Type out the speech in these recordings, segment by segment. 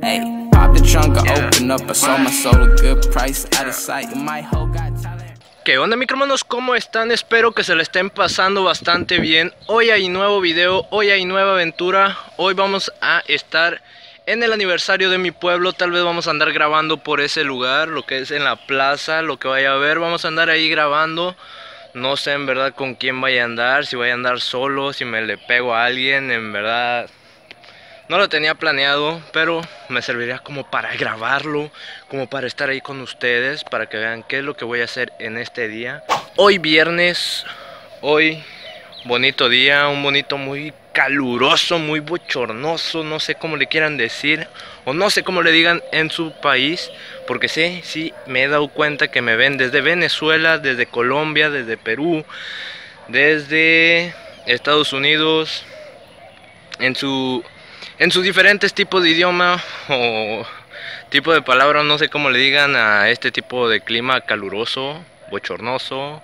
Hey, pop the trunk, I open up, I sold my soul a good price, out of sight, my whole got talent. ¿Qué onda, mis hermanos? ¿Cómo están? Espero que se le estén pasando bastante bien. Hoy hay nuevo video, hoy hay nueva aventura. Hoy vamos a estar en el aniversario de mi pueblo. Tal vez vamos a andar grabando por ese lugar, lo que es en la plaza, lo que vaya a ver. Vamos a andar ahí grabando. No sé en verdad con quién vaya a andar, si voy a andar solo, si me le pego a alguien. En verdad no lo tenía planeado, pero me serviría como para grabarlo, como para estar ahí con ustedes, para que vean qué es lo que voy a hacer en este día. Hoy viernes, hoy bonito día, un bonito muy caluroso, muy bochornoso, no sé cómo le quieran decir, o no sé cómo le digan en su país, porque sí, me he dado cuenta que me ven desde Venezuela, desde Colombia, desde Perú, desde Estados Unidos, en sus diferentes tipos de idioma o tipo de palabra, no sé cómo le digan a este tipo de clima caluroso, bochornoso.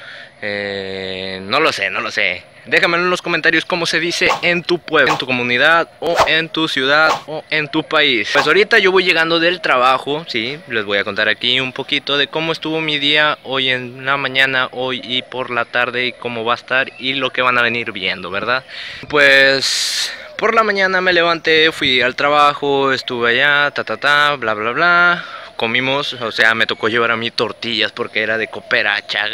No lo sé. Déjamelo en los comentarios cómo se dice en tu pueblo, en tu comunidad, o en tu ciudad, o en tu país. Pues ahorita yo voy llegando del trabajo, sí, les voy a contar aquí un poquito de cómo estuvo mi día hoy en la mañana, hoy y por la tarde, y cómo va a estar y lo que van a venir viendo, ¿verdad? Pues por la mañana me levanté, fui al trabajo, estuve allá, bla bla bla. Comimos, o sea, me tocó llevar a mí tortillas porque era de cooperacha,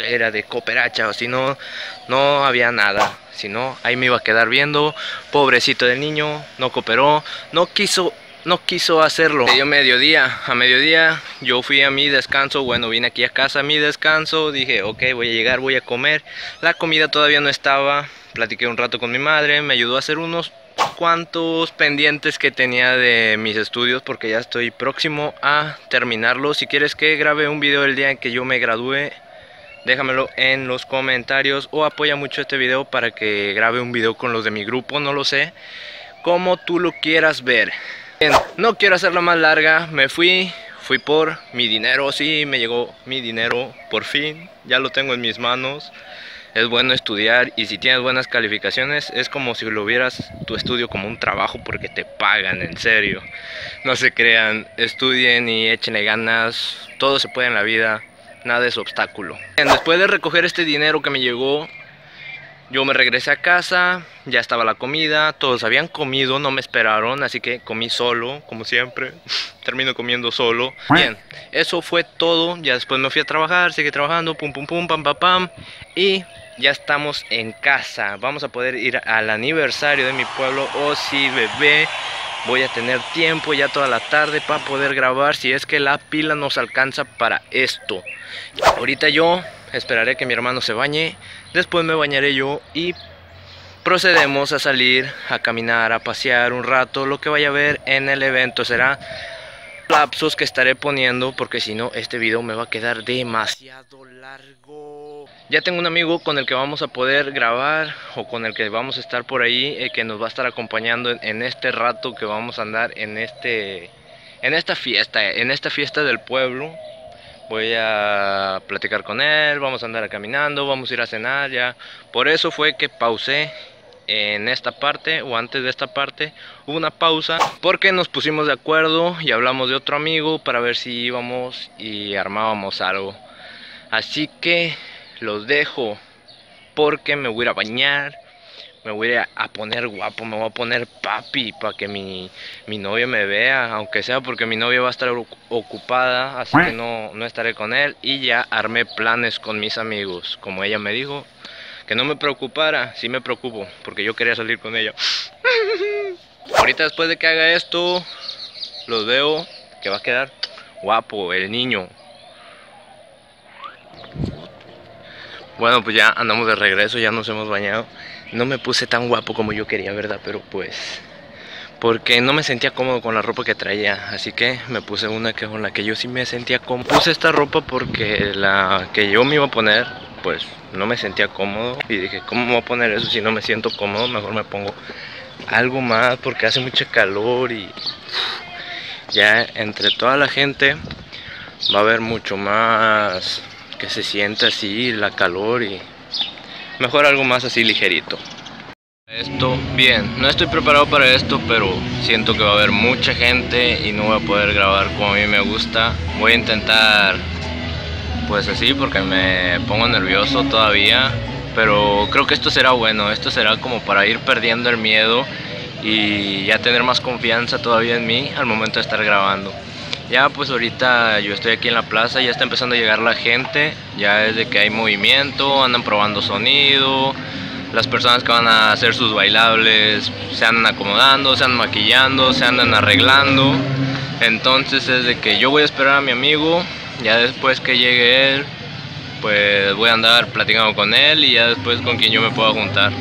o si no, no había nada. Si no, ahí me iba a quedar viendo. Pobrecito del niño, no cooperó, no quiso hacerlo. Me dio a mediodía yo fui a mi descanso. Bueno, vine aquí a casa a mi descanso. Dije, ok, voy a llegar, voy a comer. La comida todavía no estaba. Platiqué un rato con mi madre, me ayudó a hacer unos cuantos pendientes que tenía de mis estudios, porque ya estoy próximo a terminarlo. Si quieres que grabe un video el día en que yo me gradúe, déjamelo en los comentarios, o apoya mucho este video para que grabe un video con los de mi grupo, no lo sé, como tú lo quieras ver. Bien, no quiero hacerla más larga, me fui por mi dinero. Sí, me llegó mi dinero, por fin, ya lo tengo en mis manos. Es bueno estudiar, y si tienes buenas calificaciones es como si lo vieras tu estudio como un trabajo, porque te pagan, en serio. No se crean, estudien y échenle ganas, todo se puede en la vida, nada es obstáculo. Bien, después de recoger este dinero que me llegó, yo me regresé a casa, ya estaba la comida, todos habían comido, no me esperaron, así que comí solo, como siempre, termino comiendo solo. Bien, eso fue todo, ya después me fui a trabajar, seguí trabajando, pum pum pum, pam pam pam, y ya estamos en casa. Vamos a poder ir al aniversario de mi pueblo. Oh sí, bebé, voy a tener tiempo ya toda la tarde para poder grabar, si es que la pila nos alcanza para esto. Ahorita yo esperaré que mi hermano se bañe, después me bañaré yo y procedemos a salir a caminar, a pasear un rato. Lo que vaya a ver en el evento será lapsos que estaré poniendo, porque si no este video me va a quedar demasiado largo. Ya tengo un amigo con el que vamos a poder grabar, o con el que vamos a estar por ahí, que nos va a estar acompañando en este rato que vamos a andar en esta fiesta del pueblo. Voy a platicar con él, vamos a andar caminando, vamos a ir a cenar ya. Por eso fue que pausé en esta parte, o antes de esta parte hubo una pausa, porque nos pusimos de acuerdo y hablamos de otro amigo para ver si íbamos y armábamos algo. Así que los dejo, porque me voy a ir a bañar, me voy a poner guapo, me voy a poner papi para que mi novia me vea, aunque sea porque mi novia va a estar ocupada, así que no estaré con él. Y ya armé planes con mis amigos, como ella me dijo que no me preocupara. Sí me preocupo, porque yo quería salir con ella. Ahorita, después de que haga esto, los veo, que va a quedar guapo el niño. Bueno, pues ya andamos de regreso, ya nos hemos bañado. No me puse tan guapo como yo quería, ¿verdad? Pero pues, porque no me sentía cómodo con la ropa que traía, así que me puse una con la que yo sí me sentía cómodo. Puse esta ropa porque la que yo me iba a poner, pues no me sentía cómodo, y dije, ¿cómo me voy a poner eso si no me siento cómodo? Mejor me pongo algo más, porque hace mucho calor, y ya entre toda la gente va a haber mucho más que se sienta así la calor, y mejor algo más así ligerito. Esto, bien, no estoy preparado para esto, pero siento que va a haber mucha gente y no voy a poder grabar como a mí me gusta. Voy a intentar, pues así, porque me pongo nervioso todavía, pero creo que esto será bueno, esto será como para ir perdiendo el miedo y ya tener más confianza todavía en mí al momento de estar grabando. Ya pues ahorita yo estoy aquí en la plaza, ya está empezando a llegar la gente, ya es de que hay movimiento, andan probando sonido. Las personas que van a hacer sus bailables se andan acomodando, se andan maquillando, se andan arreglando. Entonces es de que yo voy a esperar a mi amigo, ya después que llegue él, pues voy a andar platicando con él y ya después con quien yo me pueda juntar.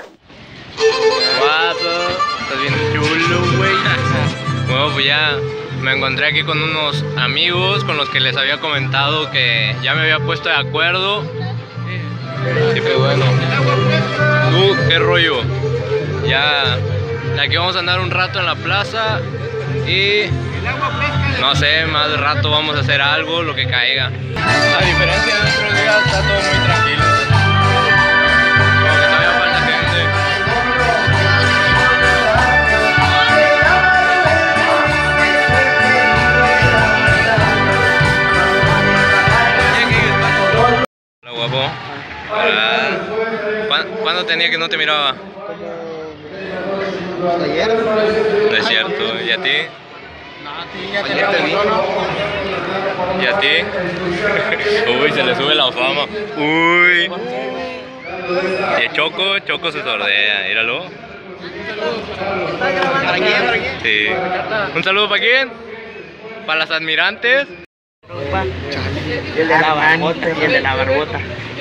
Guapo, estás bien chulo, güey. Bueno, pues ya me encontré aquí con unos amigos con los que les había comentado que ya me había puesto de acuerdo. Sí, pues bueno. ¿Tú qué rollo? Ya aquí vamos a andar un rato en la plaza y no sé, más de rato vamos a hacer algo, lo que caiga. A diferencia de otros días está todo muy tranquilo. Como que todavía falta gente. Hola, guapo. ¿Cuándo tenía que no te miraba? Como ayer. No es cierto. ¿Y a ti? No, ayer te vi. ¿Y a ti? Uy, se le sube la fama. Uy. Y Choco se sordea, míralo. ¿Para quién? ¿Para quién? Sí. ¿Un saludo para quién? ¿Para las admirantes? Y el de la barbota. Y el de la barbota.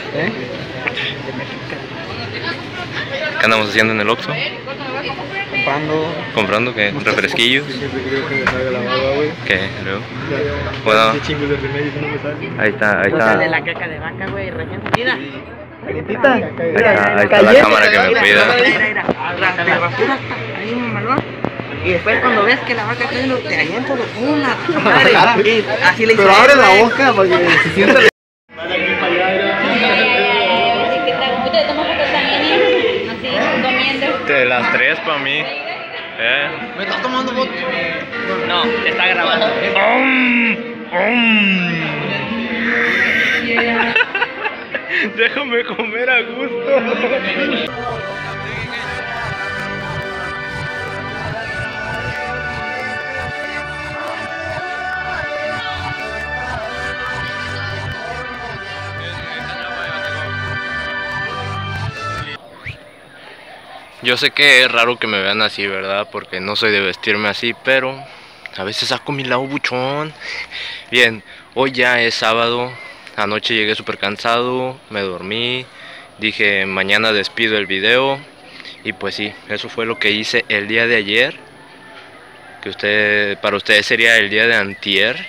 ¿Qué andamos haciendo en el Oxxo? ¿Comprando qué? ¿Refresquillos? ¿Qué? ¿Luego? Bueno, ahí está. De la caca de vaca, güey, recién salida. Ahí está la cámara que me cuida. La basura está ahí, mamalón. Y después cuando ves que la vaca cae, te aviento una madre. Así le hice. Pero abre la boca porque se siente. De las 3 para mí. ¿Me estás tomando foto? No, te está grabando. Déjame comer a gusto. Yo sé que es raro que me vean así, ¿verdad? Porque no soy de vestirme así, pero a veces saco mi lado buchón. Bien, hoy ya es sábado. Anoche llegué súper cansado, me dormí. Dije, mañana despido el video. Y pues sí, eso fue lo que hice el día de ayer. Que para ustedes sería el día de antier.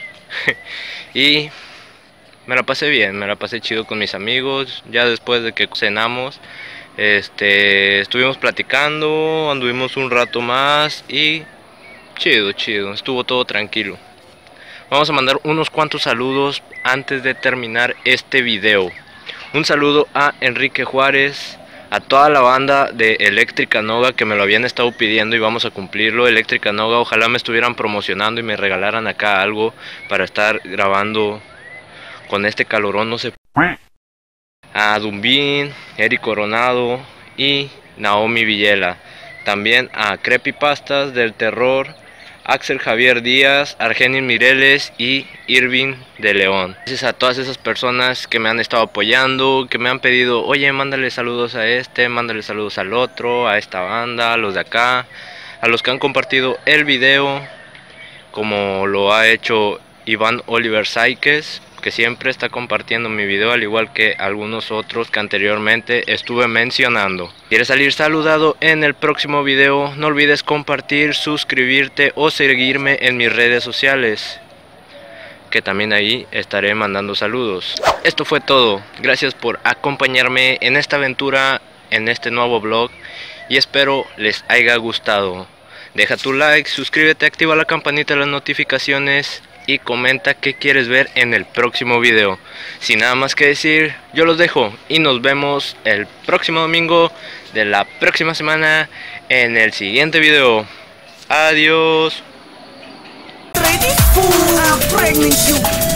Y me la pasé bien, me la pasé chido con mis amigos. Ya después de que cenamos, estuvimos platicando, anduvimos un rato más y chido, estuvo todo tranquilo. Vamos a mandar unos cuantos saludos antes de terminar este video. Un saludo a Enrique Juárez, a toda la banda de Eléctrica Noga que me lo habían estado pidiendo y vamos a cumplirlo. Eléctrica Noga, ojalá me estuvieran promocionando y me regalaran acá algo para estar grabando con este calorón, no sé. A Dumbín, Eric Coronado y Naomi Villela. También a Creepypastas del Terror, Axel Javier Díaz, Argenis Mireles y Irving de León. Gracias a todas esas personas que me han estado apoyando, que me han pedido, oye, mándale saludos a mándale saludos al otro, a esta banda, a los de acá, a los que han compartido el video, como lo ha hecho Iván Oliver Sáiquez, que siempre está compartiendo mi video, al igual que algunos otros que anteriormente estuve mencionando. ¿Quieres salir saludado en el próximo video? No olvides compartir, suscribirte o seguirme en mis redes sociales, que también ahí estaré mandando saludos. Esto fue todo, gracias por acompañarme en esta aventura, en este nuevo vlog, y espero les haya gustado. Deja tu like, suscríbete, activa la campanita de las notificaciones y comenta qué quieres ver en el próximo video. Sin nada más que decir, yo los dejo y nos vemos el próximo domingo de la próxima semana en el siguiente video. Adiós. Ready? I'm pregnant you.